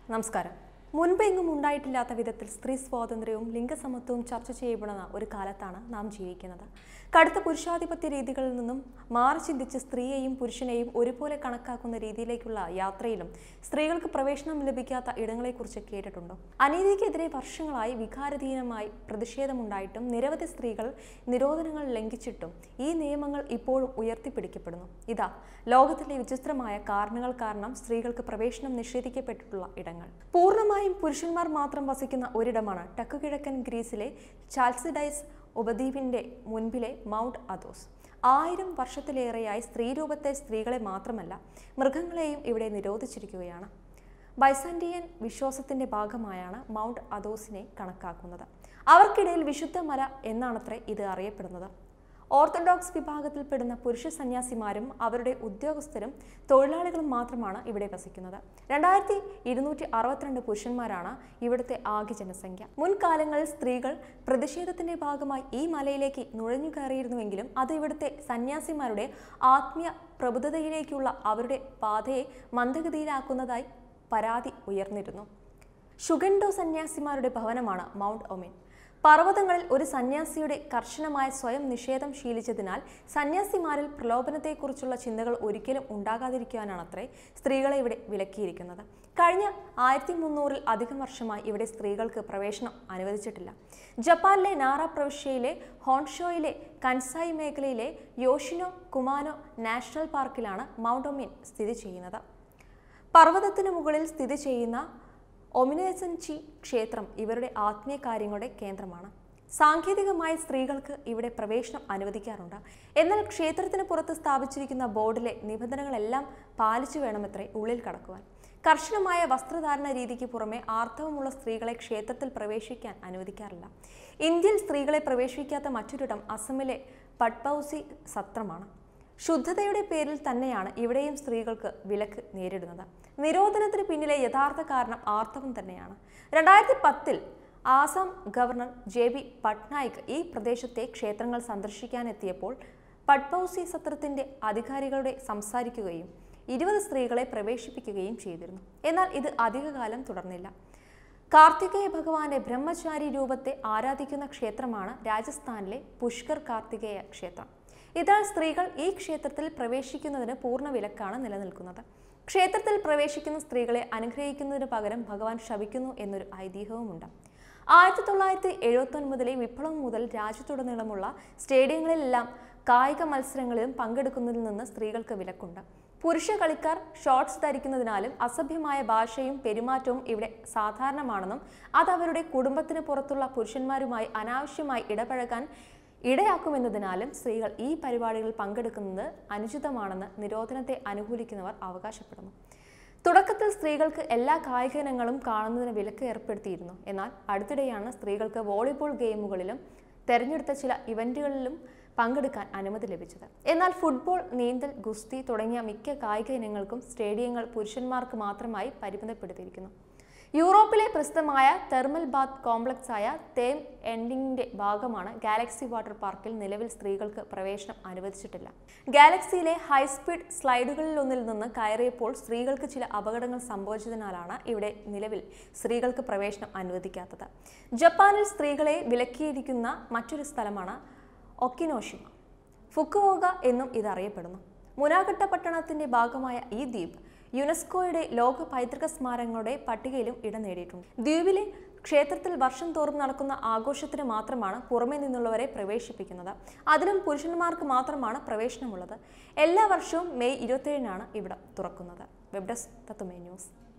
നമസ്കാരം. മുൻപെങ്ങും ഉണ്ടായിട്ടില്ലാത്ത വിധത്തിൽ സ്ത്രീ സ്വാതന്ത്ര്യവും ലിംഗസമത്വവും ചർച്ച ചെയ്യപ്പെടുന്ന ഒരു കാലത്താണ് നാം ജീവിക്കുന്നത്. കടുത്ത പുരുഷാധിപത്യ രീതികളിൽ നിന്നും മാറി ചിന്തിച്ച് സ്ത്രീയെയും പുരുഷനെയും ഒരുപോലെ കണക്കാക്കുന്ന രീതിയിലേക്കുള്ള യാത്രയിലും സ്ത്രീകൾക്ക് പ്രവേശനം ലഭിക്കാത്ത ഇടങ്ങളെക്കുറിച്ച് കേട്ടിട്ടുണ്ടോ? അനീതിക്കെതിരെ വർഷങ്ങളായി വികാരധീനമായി പ്രതിഷേധമുണ്ടായിട്ടും നിരവധി സ്ത്രീകൾ നിരോധനങ്ങൾ ലംഘിച്ചിട്ടും ഈ നിയമങ്ങൾ ഇപ്പോഴും ഉയർത്തിപ്പിടിക്കപ്പെടുന്നു. ഇതാ ലോകത്തിലെ വിചിത്രമായ കാരണങ്ങൾ കാരണം സ്ത്രീകൾക്ക് പ്രവേശനം നിഷേധിക്കപ്പെട്ടിട്ടുള്ള ഇടങ്ങൾ. പൂർണ്ണമായും പുരുഷന്മാർ മാത്രം വസിക്കുന്ന ഒരിടമാണ് തെക്കുകിഴക്കൻ ഗ്രീസിലെ ചാൽസിഡൈസ് ഉപദ്വീപിന്റെ മുൻപിലെ മൗണ്ട് അഥോസ്. 1000 വർഷത്തിലേറെയായി സ്ത്രീരൂപത്തെ സ്ത്രീകളെ മാത്രമല്ല മൃഗങ്ങളെയും ഇവിടെ നിരോധിച്ചിരിക്കുകയാണ്. ബൈസാന്റിയൻ വിശ്വാസത്തിന്റെ ഭാഗമായാണ് മൗണ്ട് അഥോസിനെ കണക്കാക്കുന്നത്. അവർക്കിടയിൽ വിശുദ്ധ മല എന്നാണത്രേ ഇത് അറിയപ്പെടുന്നത്. ഓർത്തഡോക്സ് വിഭാഗത്തിൽപ്പെടുന്ന പുരുഷ സന്യാസിമാരും അവരുടെ ഉദ്യോഗസ്ഥരും തൊഴിലാളികളും മാത്രമാണ് ഇവിടെ വസിക്കുന്നത്. 2262 പുരുഷന്മാരാണ് ഇവിടുത്തെ ആകെ ജനസംഖ്യ. മുൻകാലങ്ങളിൽ സ്ത്രീകൾ പ്രതിഷേധത്തിന്റെ ഭാഗമായി ഈ മലയിലേക്ക് നുഴഞ്ഞു കയറിയിരുന്നുവെങ്കിലും അത് ഇവിടുത്തെ സന്യാസിമാരുടെ ആത്മീയ പ്രബുദ്ധതയിലേക്കുള്ള അവരുടെ പാതയെ മന്ദഗതിയിലാക്കുന്നതായി പരാതി ഉയർന്നിരുന്നു. ഷുഗൻഡോ സന്യാസിമാരുടെ ഭവനമാണ് മൗണ്ട് ഒമിൻ. പർവ്വതങ്ങളിൽ ഒരു സന്യാസിയുടെ കർശനമായ സ്വയം നിഷേധം ശീലിച്ചതിനാൽ സന്യാസിമാരിൽ പ്രലോഭനത്തെക്കുറിച്ചുള്ള ചിന്തകൾ ഒരിക്കലും ഉണ്ടാകാതിരിക്കുവാനാണത്രേ സ്ത്രീകളെ ഇവിടെ വിലക്കിയിരിക്കുന്നത്. കഴിഞ്ഞ 1300 അധികം വർഷമായി ഇവിടെ സ്ത്രീകൾക്ക് പ്രവേശനം അനുവദിച്ചിട്ടില്ല. ജപ്പാനിലെ നാറ പ്രവിശ്യയിലെ ഹോൺഷോയിലെ കൻസായി മേഖലയിലെ യോഷിനോ കുമാനോ നാഷണൽ പാർക്കിലാണ് മൗണ്ട് ഒമിൻ സ്ഥിതി ചെയ്യുന്നത്. പർവ്വതത്തിന് മുകളിൽ സ്ഥിതി ചെയ്യുന്ന ഒമിനേസൻചി ക്ഷേത്രം ഇവരുടെ ആത്മീയ കാര്യങ്ങളുടെ കേന്ദ്രമാണ്. സാങ്കേതികമായി സ്ത്രീകൾക്ക് ഇവിടെ പ്രവേശനം അനുവദിക്കാറുണ്ട്. എന്നാൽ ക്ഷേത്രത്തിന് പുറത്ത് സ്ഥാപിച്ചിരിക്കുന്ന ബോർഡിലെ നിബന്ധനകളെല്ലാം പാലിച്ചു വേണമത്രേ ഉള്ളിൽ കടക്കുവാൻ. കർശനമായ വസ്ത്രധാരണ രീതിക്ക് പുറമെ ആർത്തവമുള്ള സ്ത്രീകളെ ക്ഷേത്രത്തിൽ പ്രവേശിക്കാൻ അനുവദിക്കാറില്ല. ഇന്ത്യയിൽ സ്ത്രീകളെ പ്രവേശിക്കാത്ത മറ്റൊരിടം അസമിലെ പട്പൗസി സത്രമാണ്. ശുദ്ധതയുടെ പേരിൽ തന്നെയാണ് ഇവിടെയും സ്ത്രീകൾക്ക് വിലക്ക് നേരിടുന്നത്. നിരോധനത്തിന് പിന്നിലെ യഥാർത്ഥ കാരണം ആർത്തവം തന്നെയാണ്. 2010 ആസാം ഗവർണർ JB പട്നായിക് ഈ പ്രദേശത്തെ ക്ഷേത്രങ്ങൾ സന്ദർശിക്കാനെത്തിയപ്പോൾ പട്പൗസി സത്രത്തിന്റെ അധികാരികളുടെ സംസാരിക്കുകയും 20 സ്ത്രീകളെ പ്രവേശിപ്പിക്കുകയും ചെയ്തിരുന്നു. എന്നാൽ ഇത് അധികകാലം തുടർന്നില്ല. കാർത്തികേയ ഭഗവാന്റെ ബ്രഹ്മചാരി രൂപത്തെ ആരാധിക്കുന്ന ക്ഷേത്രമാണ് രാജസ്ഥാനിലെ പുഷ്കർ കാർത്തികേയ ക്ഷേത്രം. ഇതിനാൽ സ്ത്രീകൾ ഈ ക്ഷേത്രത്തിൽ പ്രവേശിക്കുന്നതിന് പൂർണ്ണ വിലക്കാണ് നിലനിൽക്കുന്നത്. ക്ഷേത്രത്തിൽ പ്രവേശിക്കുന്ന സ്ത്രീകളെ അനുഗ്രഹിക്കുന്നതിന് പകരം ഭഗവാൻ ശപിക്കുന്നു എന്നൊരു ഐതിഹ്യവുമുണ്ട്. 1979 വിപ്ലവം മുതൽ രാജ്യത്തുടനീളമുള്ള സ്റ്റേഡിയങ്ങളിലെല്ലാം കായിക മത്സരങ്ങളിലും പങ്കെടുക്കുന്നതിൽ നിന്ന് സ്ത്രീകൾക്ക് വിലക്കുണ്ട്. പുരുഷ കളിക്കാർ ഷോർട്സ് ധരിക്കുന്നതിനാലും അസഭ്യമായ ഭാഷയും പെരുമാറ്റവും ഇവിടെ സാധാരണമാണെന്നും അത് അവരുടെ കുടുംബത്തിന് പുറത്തുള്ള പുരുഷന്മാരുമായി അനാവശ്യമായി ഇടപഴകാൻ ഇടയാക്കുമെന്നതിനാലും സ്ത്രീകൾ ഈ പരിപാടികളിൽ പങ്കെടുക്കുന്നത് അനുചിതമാണെന്ന് നിരോധനത്തെ അനുകൂലിക്കുന്നവർ അവകാശപ്പെടുന്നു. തുടക്കത്തിൽ സ്ത്രീകൾക്ക് എല്ലാ കായിക ഇനങ്ങളും കാണുന്നതിന് വിലക്ക് ഏർപ്പെടുത്തിയിരുന്നു. എന്നാൽ അടുത്തിടെയാണ് സ്ത്രീകൾക്ക് വോളിബോൾ ഗെയിമുകളിലും തെരഞ്ഞെടുത്ത ചില ഇവന്റുകളിലും പങ്കെടുക്കാൻ അനുമതി ലഭിച്ചത്. എന്നാൽ ഫുട്ബോൾ, നീന്തൽ, ഗുസ്തി തുടങ്ങിയ മിക്ക കായിക ഇനങ്ങൾക്കും സ്റ്റേഡിയങ്ങൾ പുരുഷന്മാർക്ക് മാത്രമായി പരിമിതപ്പെടുത്തിയിരിക്കുന്നു. യൂറോപ്പിലെ പ്രസിദ്ധമായ തെർമൽ ബാത്ത് കോംപ്ലക്സായ തേം എൻഡിങ്ങിന്റെ ഭാഗമാണ് ഗാലക്സി വാട്ടർ പാർക്കിൽ നിലവിൽ സ്ത്രീകൾക്ക് പ്രവേശനം അനുവദിച്ചിട്ടില്ല. ഗാലക്സിയിലെ ഹൈസ്പീഡ് സ്ലൈഡുകളിലൊന്നിൽ നിന്ന് കയറിയപ്പോൾ സ്ത്രീകൾക്ക് ചില അപകടങ്ങൾ സംഭവിച്ചതിനാലാണ് ഇവിടെ നിലവിൽ സ്ത്രീകൾക്ക് പ്രവേശനം അനുവദിക്കാത്തത്. ജപ്പാനിൽ സ്ത്രീകളെ വിലക്കിയിരിക്കുന്ന മറ്റൊരു സ്ഥലമാണ് ഒക്കിനോഷിമ. ഫുക്കുവോക എന്നും ഇതറിയപ്പെടുന്നു. മുനാകട്ട പട്ടണത്തിന്റെ ഭാഗമായ ഈ ദ്വീപ് യുനെസ്കോയുടെ ലോക പൈതൃക സ്മാരകങ്ങളുടെ പട്ടികയിലും ഇടം നേടിയിട്ടുണ്ട്. ദ്വീപിലെ ക്ഷേത്രത്തിൽ വർഷം തോറും നടക്കുന്ന ആഘോഷത്തിന് മാത്രമാണ് പുറമേ നിന്നുള്ളവരെ പ്രവേശിപ്പിക്കുന്നത്. അതിലും പുരുഷന്മാർക്ക് മാത്രമാണ് പ്രവേശനമുള്ളത്. എല്ലാ വർഷവും മെയ് 27-നാണ് ഇവിടം തുറക്കുന്നത്. Web desk Tatwamayi news.